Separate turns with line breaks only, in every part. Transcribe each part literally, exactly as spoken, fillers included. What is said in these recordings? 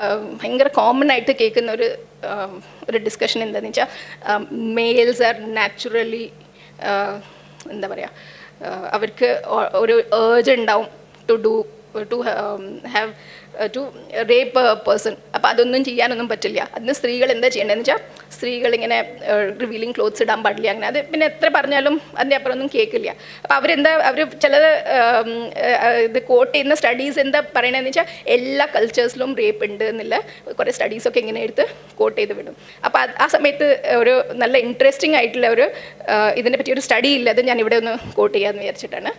ഭയങ്കര കോമൺ ആയിട്ട് കേൾക്കുന്ന ഒരു ഒരു ഡിസ്കഷൻ എന്താണെന്ന് വെച്ചാൽ മെയിൽസ് ആർ നാച്ചുറലി എന്താ പറയുക അവർക്ക് ഒരു ഏർജ് ഉണ്ടാവും to do to have to rape a person. അപ്പോൾ അതൊന്നും ചെയ്യാനൊന്നും പറ്റില്ല. അതിന് സ്ത്രീകൾ എന്താ ചെയ്യേണ്ടതെന്ന് വെച്ചാൽ സ്ത്രീകളിങ്ങനെ റിവീലിംഗ് ക്ലോത്ത്സ് ഇടാൻ പാടില്ല, അങ്ങനെ അത് പിന്നെ എത്ര പറഞ്ഞാലും അതിൻ്റെ അപ്പുറമൊന്നും കേൾക്കില്ല. അപ്പോൾ അവരെന്താ അവർ ചിലത് ഇത് കോട്ട് ചെയ്യുന്ന സ്റ്റഡീസ് എന്താ പറയണതെന്ന് വെച്ചാൽ എല്ലാ കൾച്ചേഴ്സിലും റേപ്പ് ഉണ്ട് എന്നുള്ള കുറേ സ്റ്റഡീസൊക്കെ ഇങ്ങനെ എടുത്ത് കോട്ട് ചെയ്ത് വിടും. അപ്പോൾ ആ സമയത്ത് ഒരു നല്ല ഇൻട്രസ്റ്റിംഗ് ആയിട്ടുള്ള ഒരു ഇതിനെ പറ്റി ഒരു സ്റ്റഡി ഇല്ല, അത് ഞാൻ ഇവിടെ ഒന്ന് കോട്ട് ചെയ്യാമെന്ന് വിചാരിച്ചിട്ടാണ്.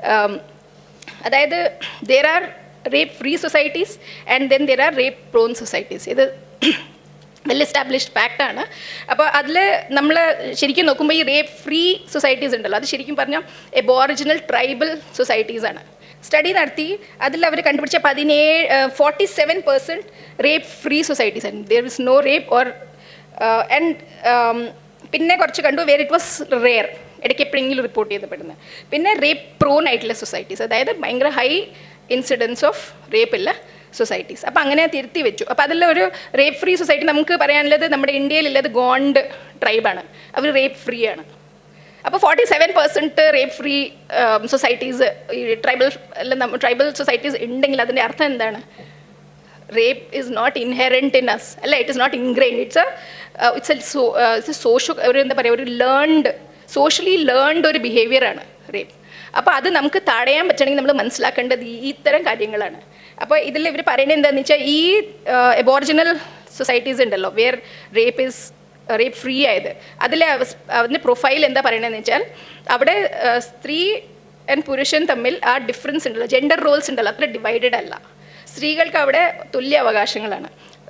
അതായത് there are rape free societies and then there are rape prone societies. ഇത് വെൽ എസ്റ്റാബ്ലിഷ്ഡ് ഫാക്റ്റാണ്. അപ്പോൾ അതിൽ നമ്മൾ ശരിക്കും നോക്കുമ്പോൾ ഈ റേപ്പ് ഫ്രീ സൊസൈറ്റീസ് ഉണ്ടല്ലോ, അത് ശരിക്കും പറഞ്ഞാൽ എബോറിജിനൽ ട്രൈബൽ സൊസൈറ്റീസാണ്. സ്റ്റഡി നടത്തി അതിൽ അവർ കണ്ടുപിടിച്ച പതിനേഴ് forty seven percent rape free societies ആണ്. There is no rape or and പിന്നെ കുറച്ച് കണ്ടു വേർ ഇറ്റ് വാസ് റെയർ, ഇടയ്ക്ക് എപ്പോഴെങ്കിലും റിപ്പോർട്ട് ചെയ്തപ്പെടുന്നത്. പിന്നെ റേപ്പ് പ്രോൺ ആയിട്ടുള്ള സൊസൈറ്റീസ്, അതായത് ഭയങ്കര ഹൈ ഇൻസിഡൻസ് ഓഫ് റേപ്പ് ഉള്ള സൊസൈറ്റീസ്. അപ്പോൾ അങ്ങനെ തിരുത്തി വെച്ചു. അപ്പോൾ അതിലൊരു റേപ്പ് ഫ്രീ സൊസൈറ്റി നമുക്ക് പറയാനുള്ളത് നമ്മുടെ ഇന്ത്യയിലുള്ളത് ഗോണ്ട് ട്രൈബാണ്, അവർ റേപ്പ് ഫ്രീ ആണ്. അപ്പോൾ forty seven percent rape free societies ഈ ട്രൈബൽ അല്ല ട്രൈബൽ സൊസൈറ്റീസ് ഉണ്ടെങ്കിൽ അതിൻ്റെ അർത്ഥം എന്താണ്? Rape is not inherent in us, അല്ല it is not ingrained, it's a it's a so it's socio ഒരു എന്താ പറയുക ഒരു ലേൺഡ് സോഷ്യലി ലേൺഡ് ഒരു ബിഹേവിയറാണ് റേപ്പ്. അപ്പോൾ അത് നമുക്ക് തടയാൻ പറ്റണമെങ്കിൽ നമ്മൾ മനസ്സിലാക്കേണ്ടത് ഈ ഇത്തരം കാര്യങ്ങളാണ്. അപ്പോൾ ഇതിൽ ഇവർ പറയുന്നത് എന്താണെന്ന് വെച്ചാൽ ഈ എബോറിജിനൽ സൊസൈറ്റീസ് ഉണ്ടല്ലോ where rape is rape free ആയത്, അതിലെ അതിൻ്റെ പ്രൊഫൈൽ എന്താ പറയണതെന്ന് വെച്ചാൽ അവിടെ സ്ത്രീ ആൻഡ് പുരുഷൻ തമ്മിൽ ആ ഡിഫറൻസ് ഉണ്ടല്ലോ, ജെൻഡർ റോൾസ് ഉണ്ടല്ലോ അത്ര ഡിവൈഡഡ് അല്ല. സ്ത്രീകൾക്ക് അവിടെ തുല്യ അവകാശങ്ങളാണ്,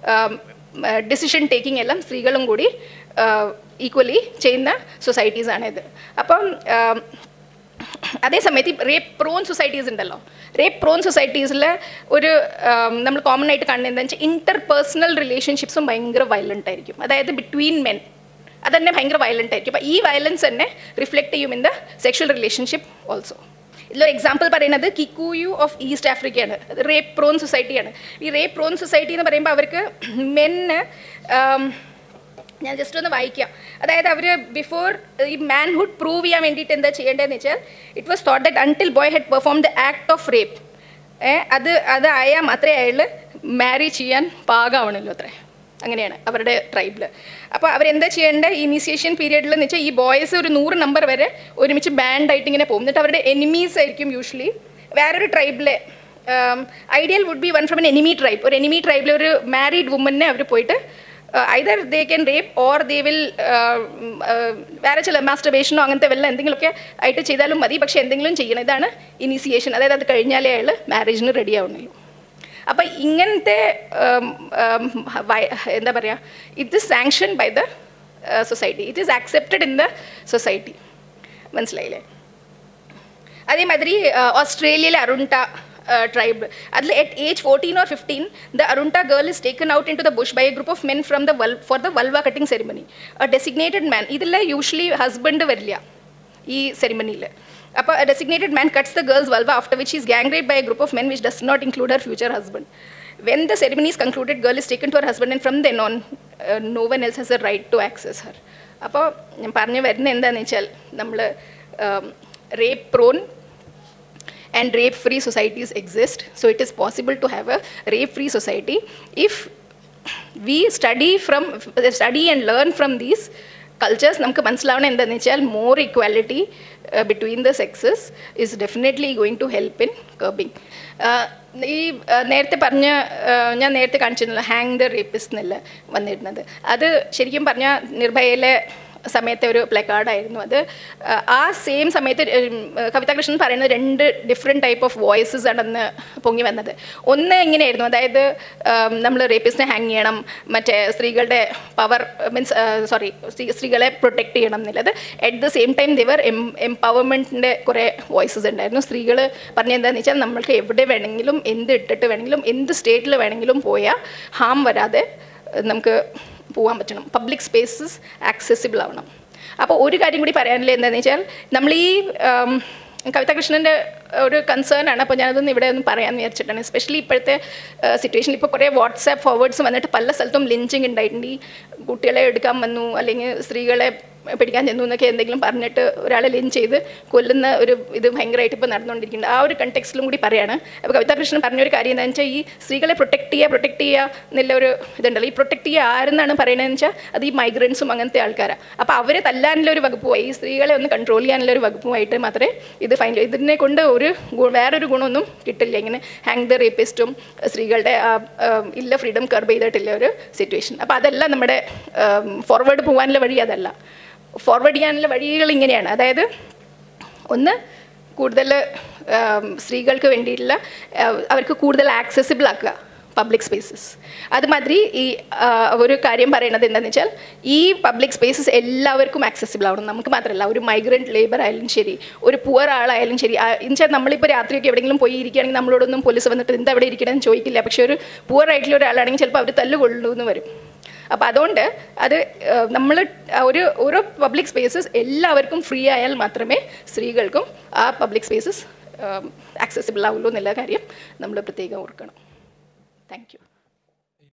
ഡിസിഷൻ ടേക്കിംഗ് എല്ലാം സ്ത്രീകളും കൂടി ഈക്വലി ചെയ്യുന്ന സൊസൈറ്റീസാണിത്. അപ്പം അതേസമയത്ത് ഈ റേപ്പ് പ്രോൺ സൊസൈറ്റീസ് ഉണ്ടല്ലോ, റേപ്പ് പ്രോൺ സൊസൈറ്റീസിൽ ഒരു നമ്മൾ കോമൺ ആയിട്ട് കാണുന്നത് എന്താണെന്ന് വെച്ചാൽ ഇൻ്റർ പേഴ്സണൽ റിലേഷൻഷിപ്സും ഭയങ്കര വയലൻ്റ് ആയിരിക്കും, അതായത് ബിറ്റ്വീൻ മെൻ അതന്നെ ഭയങ്കര വയലൻ്റ് ആയിരിക്കും. അപ്പോൾ ഈ വയലൻസ് തന്നെ റിഫ്ലക്ട് ചെയ്യും in the sexual relationship also. ഇതിലൊരു എക്സാമ്പിൾ പറയുന്നത് കിക്കുയു ഓഫ് ഈസ്റ്റ് ആഫ്രിക്കയാണ്, റേപ്പ് പ്രോൺ സൊസൈറ്റിയാണ്. ഈ റേപ്പ് പ്രോൺ സൊസൈറ്റി എന്ന് പറയുമ്പോൾ അവർക്ക് മെന്ന് ഞാൻ ജസ്റ്റ് ഒന്ന് വായിക്കാം. അതായത് അവർ ബിഫോർ ഈ മാൻഹുഡ് പ്രൂവ് ചെയ്യാൻ വേണ്ടിയിട്ട് എന്താ ചെയ്യേണ്ടതെന്ന് വെച്ചാൽ it was thought that until boy had perform the act of rape അത് അത് ആയാൽ മാത്രമേ അയാൾ മാരി ചെയ്യാൻ പാകാവണല്ലോ അത്രേ, അങ്ങനെയാണ് അവരുടെ ട്രൈബിൽ. അപ്പോൾ അവരെന്താ ചെയ്യേണ്ടത് ഇനീഷ്യേഷൻ പീരിയഡിൽ എന്ന് വെച്ചാൽ ഈ ബോയ്സ് ഒരു നൂറ് നമ്പർ വരെ ഒരുമിച്ച് ബാൻഡായിട്ട് ഇങ്ങനെ പോകും. എന്നിട്ട് അവരുടെ എനിമീസ് ആയിരിക്കും യൂഷ്വലി വേറൊരു ട്രൈബിലെ ideal would be one from an enemy tribe. ഒരു എനിമി ട്രൈബിലെ ഒരു മാരീഡ് വുമനെ അവർ പോയിട്ട് either they can rape or they will വേറെ ചില മാസ്റ്റർബേഷനോ അങ്ങനത്തെ വല്ല എന്തെങ്കിലുമൊക്കെ ആയിട്ട് ചെയ്താലും മതി, പക്ഷേ എന്തെങ്കിലും ചെയ്യണം. ഇതാണ് ഇനീഷ്യേഷൻ, അതായത് അത് കഴിഞ്ഞാലേ അയാൾ മാരേജിന് റെഡി ആവുന്നുള്ളൂ. അപ്പം ഇങ്ങനത്തെ എന്താ പറയുക it is sanction by the society, it is accepted in the society. മനസ്സിലായില്ലേ? അതേമാതിരി ഓസ്ട്രേലിയയിലെ അരുൺട tribe. At age fourteen or fifteen, the Arunta girl is taken out into the bush by a group of men from the for the vulva cutting ceremony. A designated man, idilla usually husband varilla ee ceremony le. Appa a designated man cuts the girl's vulva, after which she is gang raped by a group of men, which does not include her future husband. When the ceremony is concluded, girl is taken to her husband, and from then on, uh, no one else has a right to access her. Appa ഞാൻ പറഞ്ഞു വരുന്നത് എന്താണെന്ന് വെച്ചാൽ നമ്മൾ rape prone and rape free societies exist, so it is possible to have a rape free society if we study from study and learn from these cultures. നമുക്ക് മനസ്സിലാവണം എന്താണെന്ന് വെച്ചാൽ more equality uh, between the sexes is definitely going to help in curbing. ഈ നേരത്തെ പറഞ്ഞ ഞാൻ നേരത്തെ കാണിച്ചിരുന്നല്ലോ hang the rapist എന്നല്ല വന്നിരുന്നത്, അത് ശരിക്കും പറഞ്ഞാൽ നിർഭയയിലെ സമയത്തെ ഒരു പ്ലക്കാർഡായിരുന്നു. അത് ആ സെയിം സമയത്ത് കവിതാ കൃഷ്ണൻ പറയുന്നത് രണ്ട് ഡിഫറെൻറ്റ് ടൈപ്പ് ഓഫ് വോയിസസ് ആണെന്ന് പൊങ്ങി വന്നത്. ഒന്ന് ഇങ്ങനെയായിരുന്നു, അതായത് നമ്മൾ റേപ്പിസ്റ്റിനെ ഹാങ് ചെയ്യണം, മറ്റേ സ്ത്രീകളുടെ പവർ മീൻസ് സോറി സ്ത്രീകളെ പ്രൊട്ടക്റ്റ് ചെയ്യണം എന്നുള്ളത്. At the same time they were എം എംപവർമെൻറ്റിൻ്റെ കുറേ വോയിസസ് ഉണ്ടായിരുന്നു. സ്ത്രീകൾ പറഞ്ഞെന്താണെന്ന് വെച്ചാൽ നമ്മൾക്ക് എവിടെ വേണമെങ്കിലും എന്ത് ഇട്ടിട്ട് വേണമെങ്കിലും എന്ത് സ്റ്റേറ്റിൽ വേണമെങ്കിലും പോയാൽ ഹാം വരാതെ നമുക്ക് പോകാൻ പറ്റണം, പബ്ലിക് സ്പേസസ് ആക്സസിബിൾ ആവണം. അപ്പോൾ ഒരു കാര്യം കൂടി പറയാനില്ല എന്താണെന്ന് വെച്ചാൽ നമ്മൾ ഈ കവിതാ കൃഷ്ണൻ്റെ ഒരു കൺസേൺ ആണ്. അപ്പോൾ ഞാനതൊന്നും ഇവിടെ ഒന്നും പറയാമെന്ന് വിചാരിച്ചിട്ടാണ്. എസ്പെഷ്യലി ഇപ്പോഴത്തെ സിറ്റുവേഷനിൽ ഇപ്പോൾ കുറേ വാട്സാപ്പ് ഫോർവേഡ്സ് വന്നിട്ട് പല സ്ഥലത്തും ലിഞ്ചിങ് ഉണ്ടായിട്ടുണ്ട്. ഈ കുട്ടികളെ എടുക്കാൻ വന്നു, അല്ലെങ്കിൽ സ്ത്രീകളെ പിടിക്കാൻ ചെന്നു എന്നൊക്കെ എന്തെങ്കിലും പറഞ്ഞിട്ട് ഒരാളെ ലിഞ്ച് ചെയ്ത് കൊല്ലുന്ന ഒരു ഇത് ഭയങ്കരമായിട്ട് ഇപ്പോൾ നടന്നുകൊണ്ടിരിക്കുന്നുണ്ട്. ആ ഒരു കണ്ടെക്സ്റ്റിലും കൂടി പറയാണ്. അപ്പോൾ കവിതാ കൃഷ്ണൻ പറഞ്ഞൊരു കാര്യം എന്താണെന്ന് വെച്ചാൽ, ഈ സ്ത്രീകളെ പ്രൊട്ടക്ട് ചെയ്യുക പ്രൊട്ടക്ട് ചെയ്യുക എന്നുള്ളൊരു ഇതുണ്ടല്ലോ. ഈ പ്രൊട്ടക്ട് ചെയ്യുക ആരെന്നാണ് പറയണതെന്ന് വെച്ചാൽ അത് ഈ മൈഗ്രൻസും അങ്ങനത്തെ ആൾക്കാരാണ്. അപ്പോൾ അവരെ തല്ലാനുള്ളൊരു വകുപ്പുമായി, ഈ സ്ത്രീകളെ ഒന്ന് കൺട്രോൾ ചെയ്യാനുള്ളൊരു വകുപ്പുമായിട്ട് മാത്രമേ ഇത് ഫൈൻ ചെയ്യൂ. ഇതിനെ കൊണ്ട് ഒരു വേറൊരു ഗുണമൊന്നും കിട്ടില്ല. ഇങ്ങനെ ഹാങ് ദ റേപ്പിസ്റ്റും സ്ത്രീകളുടെ ഇല്ല ഫ്രീഡം കർബ് ചെയ്തിട്ടില്ല ഒരു സിറ്റുവേഷൻ. അപ്പോൾ അതല്ല നമ്മുടെ ഫോർവേഡ് പോകാനുള്ള വഴി, അതല്ല. ഫോർവേഡ് ചെയ്യാനുള്ള വഴികൾ ഇങ്ങനെയാണ്. അതായത് ഒന്ന്, കൂടുതൽ സ്ത്രീകൾക്ക് വേണ്ടിയിട്ടുള്ള അവർക്ക് കൂടുതൽ ആക്സസിബിൾ ആക്കുക പബ്ലിക് സ്പേസസ്. അതുമാതിരി ഈ ഒരു കാര്യം പറയണത് എന്താണെന്ന് വെച്ചാൽ, ഈ പബ്ലിക് സ്പേസസ് എല്ലാവർക്കും ആക്സസിബിൾ ആവണം. നമുക്ക് മാത്രമല്ല, ഒരു മൈഗ്രൻറ്റ് ലേബർ ആയാലും ശരി, ഒരു പുവർ ആളായാലും ശരി. എന്നുവെച്ചാൽ നമ്മളിപ്പോൾ രാത്രിയൊക്കെ എവിടെയെങ്കിലും പോയി ഇരിക്കുകയാണെങ്കിൽ നമ്മളോടൊന്നും പോലീസ് വന്നിട്ട് എന്താ അവിടെ ഇരിക്കണമെന്ന് ചോദിക്കില്ല. പക്ഷേ ഒരു പുവർ ആയിട്ടുള്ള ഒരാളാണെങ്കിൽ ചിലപ്പോൾ അവർ തല്ലുകൊള്ളുന്നു വരും. അപ്പോൾ അതുകൊണ്ട് അത് നമ്മൾ ഒരു ഓരോ പബ്ലിക് സ്പേസസ് എല്ലാവർക്കും ഫ്രീ ആയാൽ മാത്രമേ സ്ത്രീകൾക്കും ആ പബ്ലിക് സ്പേസസ് ആക്സസിബിൾ ആവുള്ളൂ എന്നുള്ള കാര്യം നമ്മൾ പ്രത്യേകം ഓർക്കണം. Thank U.